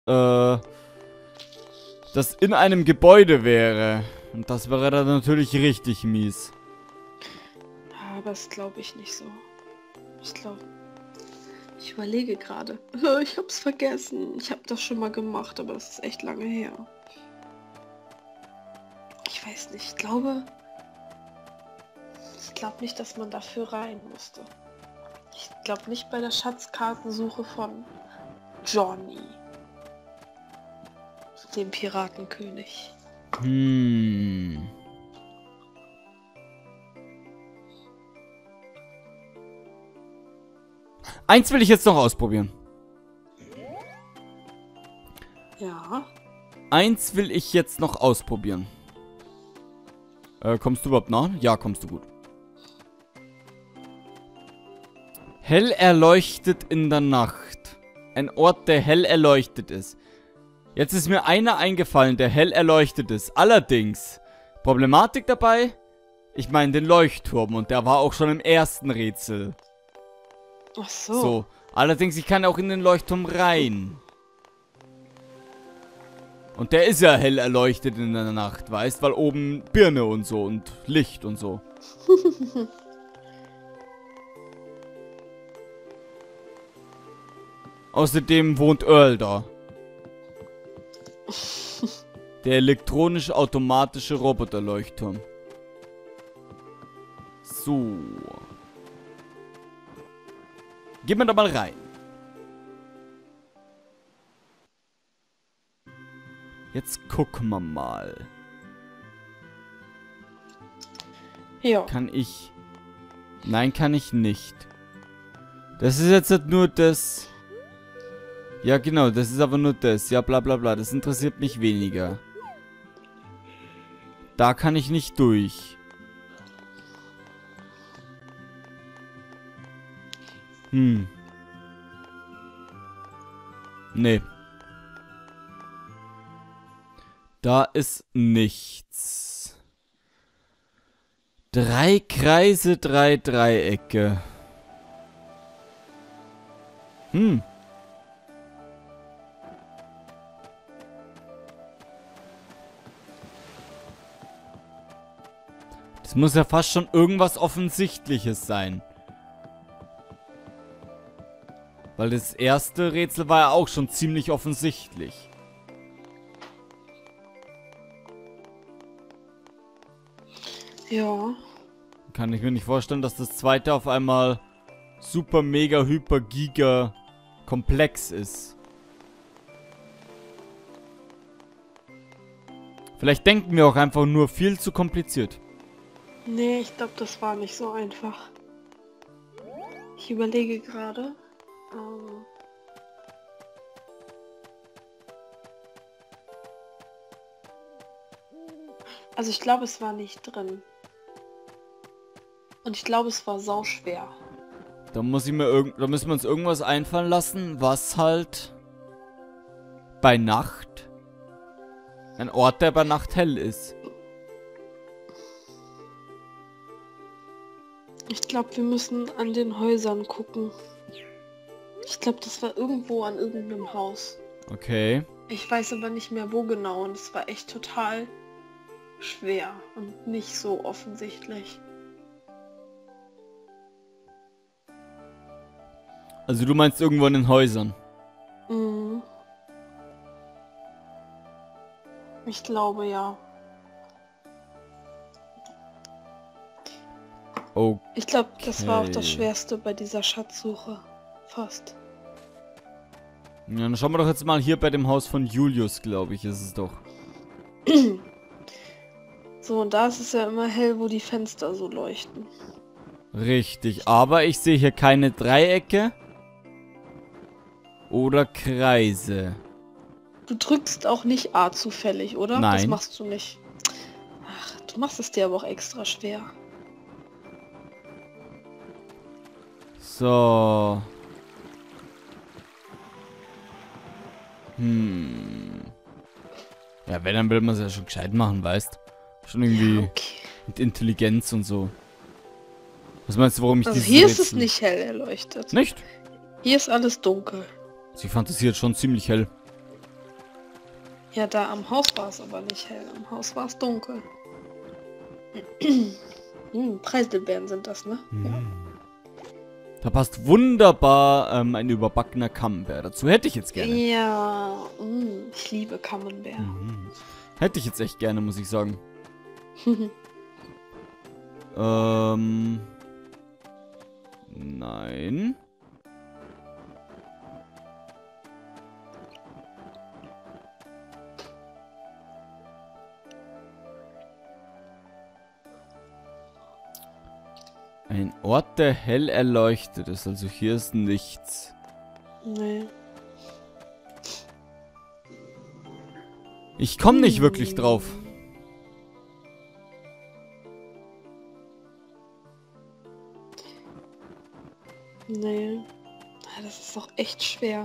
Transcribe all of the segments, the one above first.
das in einem Gebäude wäre. Und das wäre dann natürlich richtig mies. Aber das glaube ich nicht so. Ich überlege gerade. Ich hab's vergessen. Ich habe das schon mal gemacht, aber das ist echt lange her. Ich weiß nicht. Ich glaube nicht, dass man dafür rein musste. Ich glaube nicht bei der Schatzkartensuche von Johnny, dem Piratenkönig. Eins will ich jetzt noch ausprobieren. Ja. Eins will ich jetzt noch ausprobieren. Kommst du überhaupt nach? Ja, kommst du gut. Hell erleuchtet in der Nacht. Ein Ort, der hell erleuchtet ist. Jetzt ist mir einer eingefallen, der hell erleuchtet ist. Allerdings, Problematik dabei, ich meine den Leuchtturm und der war auch schon im ersten Rätsel. Ach so. So, allerdings, ich kann auch in den Leuchtturm rein. Und der ist ja hell erleuchtet in der Nacht, weißt, weil oben Birne und so und Licht und so. Außerdem wohnt Earl da. Der elektronisch-automatische Roboterleuchtturm. So. Gehen wir da mal rein. Jetzt gucken wir mal. Ja. Kann ich... Nein, kann ich nicht. Das ist jetzt halt nur das... Ja, genau, das ist aber nur das. Ja, bla bla bla. Das interessiert mich weniger. Da kann ich nicht durch. Nee. Da ist nichts. 3 Kreise, 3 Dreiecke. Das muss ja fast schon irgendwas Offensichtliches sein. Weil das erste Rätsel war ja auch schon ziemlich offensichtlich. Ja. Kann ich mir nicht vorstellen, dass das zweite auf einmal super, mega, hyper, giga komplex ist. Vielleicht denken wir auch einfach nur viel zu kompliziert. Nee, ich glaube, das war nicht so einfach. Ich überlege gerade. Also ich glaube, es war nicht drin. Und ich glaube, es war sauschwer. Da müssen wir uns irgendwas einfallen lassen, was halt bei Nacht ein Ort, der bei Nacht hell ist. Ich glaube, wir müssen an den Häusern gucken. Ich glaube, das war irgendwo an irgendeinem Haus. Okay. Ich weiß aber nicht mehr, wo genau. Und es war echt total schwer und nicht so offensichtlich. Also du meinst irgendwo in den Häusern? Mhm. Ich glaube, ja. Okay. Ich glaube, das war auch das Schwerste bei dieser Schatzsuche. Fast. Ja, dann schauen wir doch jetzt mal hier bei dem Haus von Julius, glaube ich, ist es doch. So, und da ist es ja immer hell, wo die Fenster so leuchten. Richtig, aber ich sehe hier keine Dreiecke oder Kreise. Du drückst auch nicht A zufällig, oder? Nein. Das machst du nicht. Ach, du machst es dir aber auch extra schwer. So. Ja, wenn, dann will man es ja schon gescheit machen, weißt? Schon irgendwie Ja, okay. mit Intelligenz und so. Was meinst du, warum ich Also dieses hier ist es Rätsel... nicht hell erleuchtet. Nicht? Hier ist alles dunkel. Sie fantasiert schon ziemlich hell. Ja, da am Haus war es aber nicht hell. Am Haus war es dunkel. Preiselbeeren sind das, ne? Ja. Da passt wunderbar ein überbackener Camembert. Dazu hätte ich jetzt gerne. Ja, ich liebe Camembert. Hätte ich jetzt echt gerne, muss ich sagen. Nein. Ein Ort, der hell erleuchtet ist. Also hier ist nichts. Nee. Ich komme nicht wirklich drauf. Nee. Das ist doch echt schwer.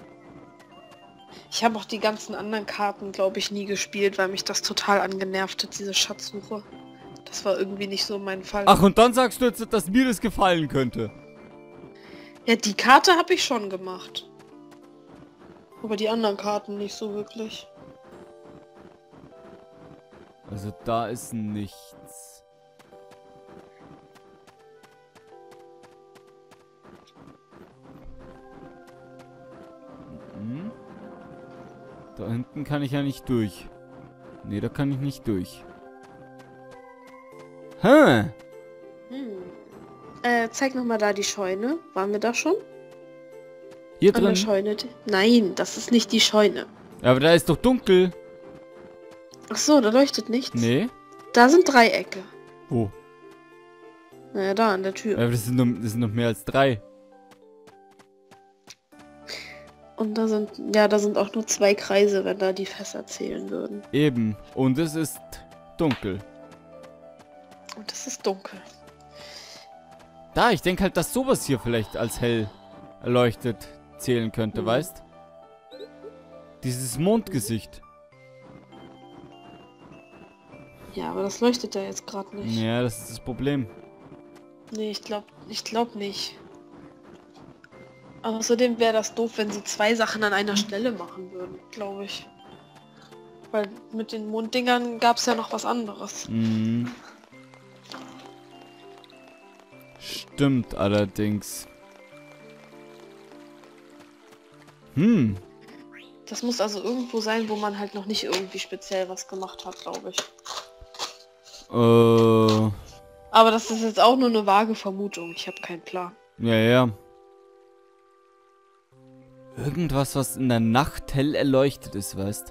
Ich habe auch die ganzen anderen Karten, glaube ich, nie gespielt, weil mich das total angenervt hat, diese Schatzsuche. Das war irgendwie nicht so mein Fall. Ach, und dann sagst du jetzt, dass mir das gefallen könnte. Ja, die Karte habe ich schon gemacht. Aber die anderen Karten nicht so wirklich. Also da ist nichts. Da hinten kann ich ja nicht durch. Nee, da kann ich nicht durch. Hä? Zeig nochmal da die Scheune. Waren wir da schon? Hier An der drin? Scheune? Nein, das ist nicht die Scheune. Ja, aber da ist doch dunkel. Ach so, da leuchtet nichts. Nee. Da sind Dreiecke. Wo? Naja, da an der Tür. Ja, aber das sind noch mehr als 3. Und da sind auch nur 2 Kreise, wenn da die Fässer zählen würden. Eben. Und es ist dunkel. Und es ist dunkel. Da, ich denke halt, dass sowas hier vielleicht als hell erleuchtet zählen könnte, weißt? Dieses Mondgesicht. Ja, aber das leuchtet ja jetzt gerade nicht. Ja, das ist das Problem. Nee, ich glaub nicht. Außerdem wäre das doof, wenn sie 2 Sachen an einer Stelle machen würden, glaube ich. Weil mit den Monddingern gab es ja noch was anderes. Mhm. Stimmt allerdings. Das muss also irgendwo sein, wo man halt noch nicht irgendwie speziell was gemacht hat, glaube ich. Aber das ist jetzt auch nur eine vage Vermutung. Ich habe keinen Plan. Ja. Irgendwas, was in der Nacht hell erleuchtet ist, weißt?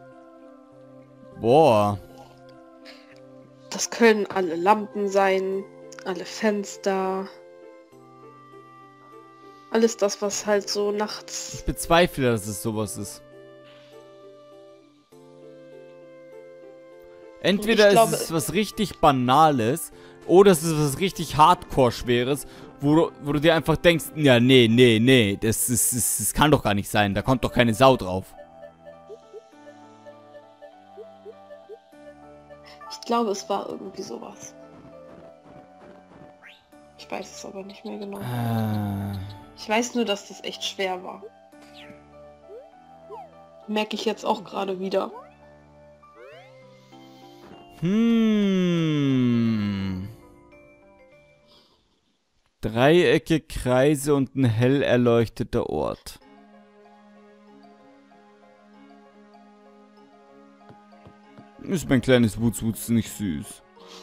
Boah. Das können alle Lampen sein, alle Fenster. Alles das, was halt so nachts... Ich bezweifle, dass es sowas ist. Entweder ist es was richtig Banales oder es ist was richtig Hardcore-Schweres, wo du dir einfach denkst, ja, nee, das kann doch gar nicht sein, da kommt doch keine Sau drauf. Ich glaube, es war irgendwie sowas. Ich weiß es aber nicht mehr genau. Ich weiß nur, dass das echt schwer war. Merke ich jetzt auch gerade wieder. Dreiecke, Kreise und ein hell erleuchteter Ort. Ist mein kleines Wutzwutz nicht süß.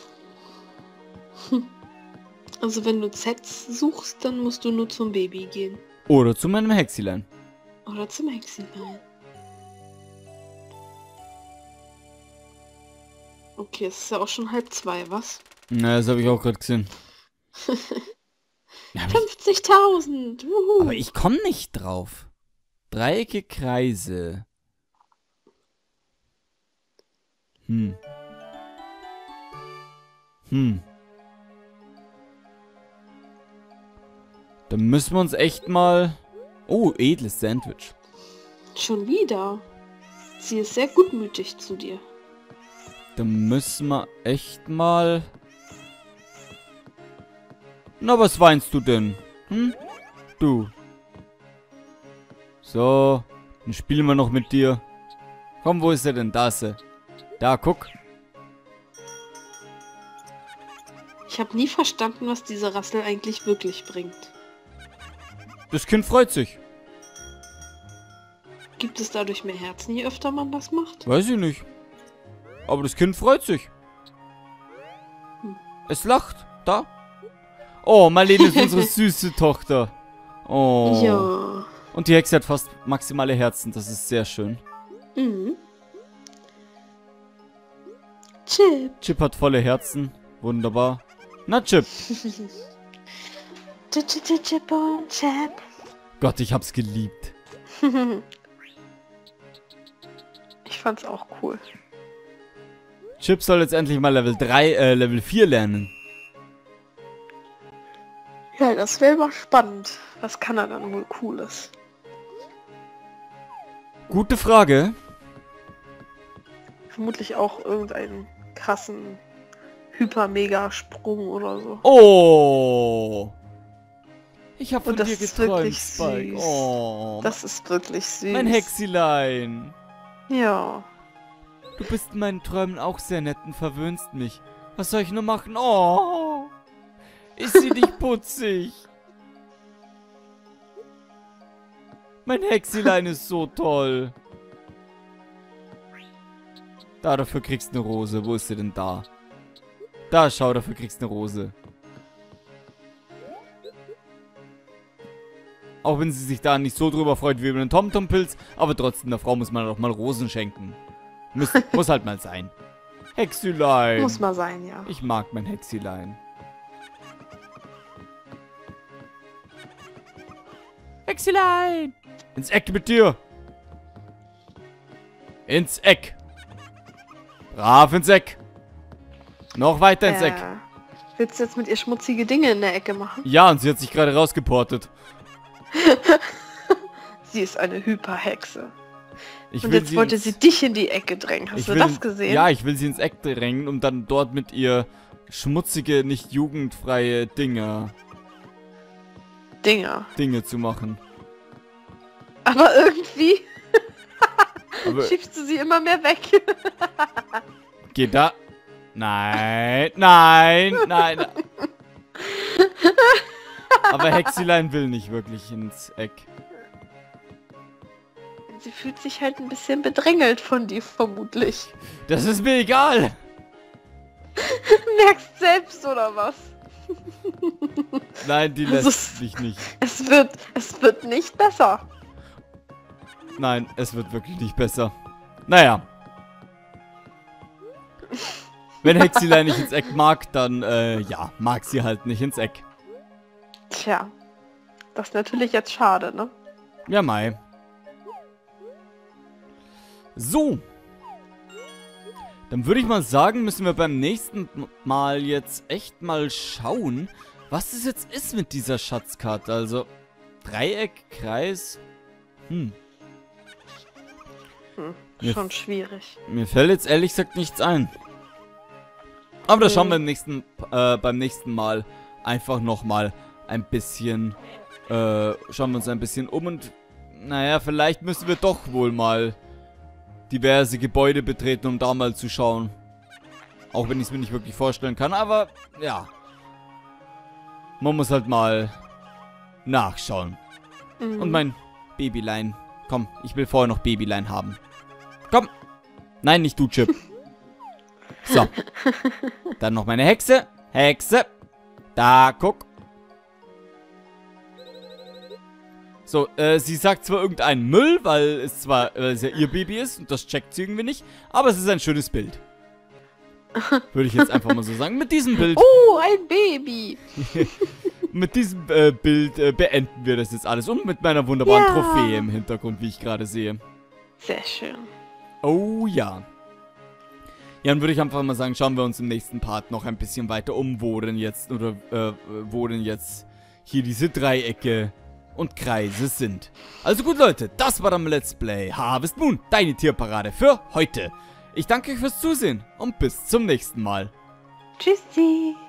Also wenn du Zs suchst, dann musst du nur zum Baby gehen. Oder zu meinem Hexilein. Oder zum Hexenlein. Okay, es ist ja auch schon 1:30, was? Na, das habe ich auch gerade gesehen. 50.000! Aber ich komme nicht drauf. Dreiecke, Kreise. Dann müssen wir uns echt mal... Oh, edles Sandwich. Schon wieder? Sie ist sehr gutmütig zu dir. Dann müssen wir echt mal... Na, was weinst du denn? Du. So, dann spielen wir noch mit dir. Komm, wo ist er denn? Da ist er. Da, guck. Ich habe nie verstanden, was diese Rassel eigentlich wirklich bringt. Das Kind freut sich. Gibt es dadurch mehr Herzen, je öfter man das macht? Weiß ich nicht. Aber das Kind freut sich. Es lacht. Da. Oh, Marlene ist unsere süße Tochter. Oh. Ja. Und die Hexe hat fast maximale Herzen. Das ist sehr schön. Mhm. Chip. Chip hat volle Herzen. Wunderbar. Na, Chip. Chip und Chip. Gott, ich hab's geliebt. Ich fand's auch cool. Chip soll jetzt endlich mal Level 4 lernen. Ja, das wäre mal spannend. Was kann er dann wohl Cooles? Gute Frage. Vermutlich auch irgendeinen krassen Hyper-Mega-Sprung oder so. Oh. Ich hab von Und das dir ist geträumt, wirklich Spike. süß. Oh. Das ist wirklich süß. Mein Hexilein. Ja. Du bist in meinen Träumen auch sehr nett und verwöhnst mich. Was soll ich nur machen? Oh. Ist sie nicht putzig? Mein Hexilein ist so toll. Da, dafür kriegst du eine Rose. Wo ist sie denn da? Da, schau, dafür kriegst du eine Rose. Auch wenn sie sich da nicht so drüber freut wie über den TomTom-Pilz, aber trotzdem, der Frau muss man doch mal Rosen schenken. Muss halt mal sein. Hexilein. Muss mal sein, ja. Ich mag mein Hexilein. Hexilein! Ins Eck mit dir! Ins Eck! Brav ins Eck! Noch weiter ins Eck! Willst du jetzt mit ihr schmutzige Dinge in der Ecke machen? Ja, und sie hat sich gerade rausgeportet. Sie ist eine Hyperhexe. Und Und jetzt wollte sie dich in die Ecke drängen. Hast du das gesehen? Ja, ich will sie ins Eck drängen, um dann dort mit ihr schmutzige, nicht jugendfreie Dinge zu machen. Aber irgendwie Aber schiebst du sie immer mehr weg. geht da? Nein, nein, nein. Aber Hexilein will nicht wirklich ins Eck. Sie fühlt sich halt ein bisschen bedrängelt von dir, vermutlich. Das ist mir egal. Merkst selbst, oder was? Nein, die lässt mich nicht. Es wird nicht besser. Nein, es wird wirklich nicht besser. Naja. Wenn Hexilein nicht ins Eck mag, dann, ja, mag sie halt nicht ins Eck. Tja. Das ist natürlich jetzt schade, ne? Ja, Mai. So. Dann würde ich mal sagen, müssen wir beim nächsten Mal jetzt echt mal schauen, was es jetzt ist mit dieser Schatzkarte. Also, Dreieck, Kreis. Schon schwierig. Mir fällt jetzt ehrlich gesagt nichts ein. Aber das schauen wir beim nächsten Mal einfach nochmal ein bisschen, schauen wir uns ein bisschen um und, naja, vielleicht müssen wir doch wohl mal diverse Gebäude betreten, um da mal zu schauen. Auch wenn ich es mir nicht wirklich vorstellen kann, aber, ja. Man muss halt mal nachschauen. Und mein Babylein. Komm, ich will vorher noch Babylein haben. Komm. Nein, nicht du, Chip. So. Dann noch meine Hexe. Hexe. Da, guck. So, sie sagt zwar irgendeinen Müll, weil es ja ihr Baby ist und das checkt sie irgendwie nicht, aber es ist ein schönes Bild. Würde ich jetzt einfach mal so sagen. Mit diesem Bild... Oh, ein Baby! Mit diesem Bild beenden wir das jetzt alles. Und mit meiner wunderbaren Trophäe im Hintergrund, wie ich gerade sehe. Sehr schön. Oh ja. Ja, dann würde ich einfach mal sagen, schauen wir uns im nächsten Part noch ein bisschen weiter um, wo denn jetzt hier diese Dreiecke und Kreise sind. Also gut, Leute, das war dann Let's Play Harvest Moon, deine Tierparade für heute. Ich danke euch fürs Zusehen und bis zum nächsten Mal. Tschüssi.